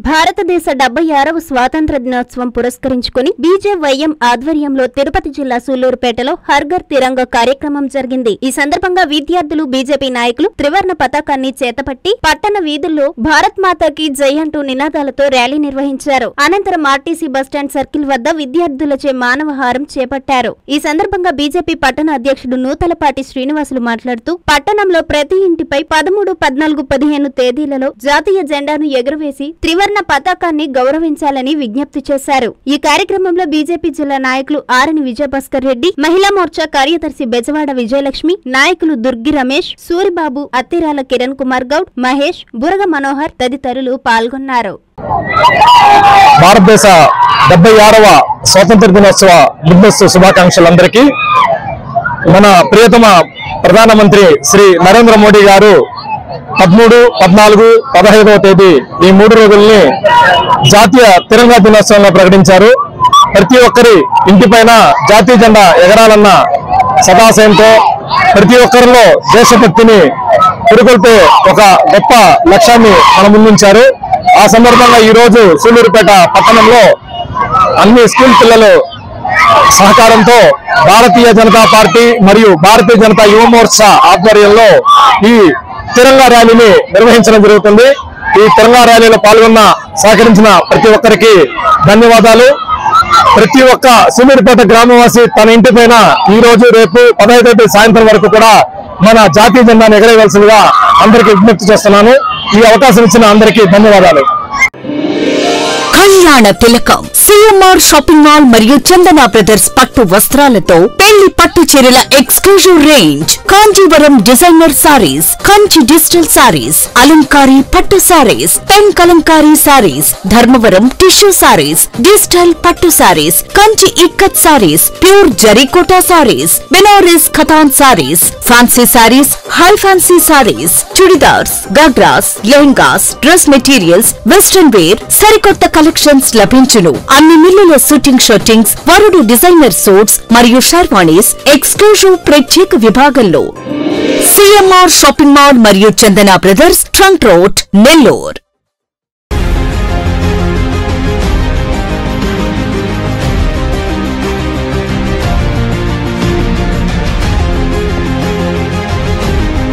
భారతదేశ 76వ స్వాతంత్ర దినోత్సవం పురస్కరించుకుని బీజేవైఎం ఆధ్వర్యంలో తిరుపతి జిల్లా సూళ్లూరుపేటలో హర్ ఘర్ తిరంగా కార్యక్రమం జరిగింది. ఈ సందర్భంగా విద్యార్థులు, బీజేపీ నాయకులు త్రివర్ణ పతాకాన్ని చేతపట్టి పట్టణ వీధుల్లో భారత్ మాతాకి జై అంటూ నినాదాలతో ర్యాలీ నిర్వహించారు. అనంతరం ఆర్టీసీ బస్టాండ్ సర్కిల్ వద్ద విద్యార్థులచే మానవహారం చేపట్టారు. ఈ సందర్భంగా బీజేపీ పట్టణ అధ్యక్షుడు నూతలపాటి శ్రీనివాసులు మాట్లాడుతూ పట్టణంలో ప్రతి ఇంటిపై 13, 14, 15 తేదీలలో జాతీయ జెండాను ఎగురవేసి త్రివర్ణ పతాకాన్ని గౌరవించాలని విజ్ఞప్తి చేశారు. ఈ కార్యక్రమంలో బీజేపీ జిల్లా నాయకులు ఆరని విజయభాస్కర్ రెడ్డి, మహిళా మోర్చా కార్యదర్శి బెజవాడ విజయలక్ష్మి, నాయకులు దుర్గి రమేష్, సూరిబాబు, అత్తిరాల కిరణ్ కుమార్ గౌడ్, మహేష్, బురగ మనోహర్ తదితరులు పాల్గొన్నారు. భారతదేశ 76వ స్వాతంత్ర దినోత్సవ ముందస్తు శుభాకాంక్షలందరికీ. మన ప్రియతమ ప్రధానమంత్రి శ్రీ నరేంద్ర మోడీ గారు 13, 14, 15వ తేదీ ఈ 3 రోజుల్ని జాతీయ తిరంగా దినోత్సవంగా ప్రకటించారు. ప్రతి ఒక్కరి ఇంటిపైన జాతీయ జెండా ఎగరాలన్న సదాశయంతో ప్రతి ఒక్కరిలో దేశభక్తిని పురుకొల్పే ఒక గొప్ప లక్ష్యాన్ని మన ముందుంచారు. ఆ సందర్భంగా ఈ రోజు సూళ్లూరుపేట పట్టణంలో అన్ని స్కూల్ పిల్లలు సహకారంతో భారతీయ జనతా పార్టీ మరియు భారతీయ జనతా యువ మోర్చా ఆధ్వర్యంలో ఈ తిరంగా ర్యాలీని నిర్వహించడం జరుగుతుంది. ఈ తిరంగా ర్యాలీలో పాల్గొన్న సహకరించిన ప్రతి ఒక్కరికి ధన్యవాదాలు. ప్రతి ఒక్క సూళ్లూరుపేట గ్రామవాసి తన ఇంటి పైన ఈ రోజు, రేపు 15వ తేదీ సాయంత్రం వరకు కూడా మన జాతీయ జెండాను ఎగరేయవలసిందిగా అందరికీ విజ్ఞప్తి చేస్తున్నాను. ఈ అవకాశం ఇచ్చిన అందరికీ ధన్యవాదాలు. కళ్యాణ తిలకం సిఎంఆర్ షాపింగ్ మాల్ మరియు చందన బ్రదర్స్ పట్టు వస్త్రాలతో పెళ్లి పట్టు చీరల exclusive range, Kanjivaram designer saris, Kanchi digital saris, అలంకారీ పట్టు saris, pen Kalamkari saris, Dharmavaram tissue saris, digital పట్టు saris, Kanchi ikat saris, pure జరీకోటా saris, Banaras Katan saris, fancy saris, high fancy saris, churidars, ghagras, lehengas, dress materials, western wear, సరికొత్త కలెక్షన్స్ లభించును. అన్ని మిల్లుల షూటింగ్ షర్టింగ్స్, వరుడు డిజైనర్ సూట్స్ మరియు షర్వాణీస్ ఎక్స్క్లూజివ్ ప్రత్యేక విభాగంలో. సిఎంఆర్ షాపింగ్ మాల్ మరియు Chandana brothers, trunk road, Nellore.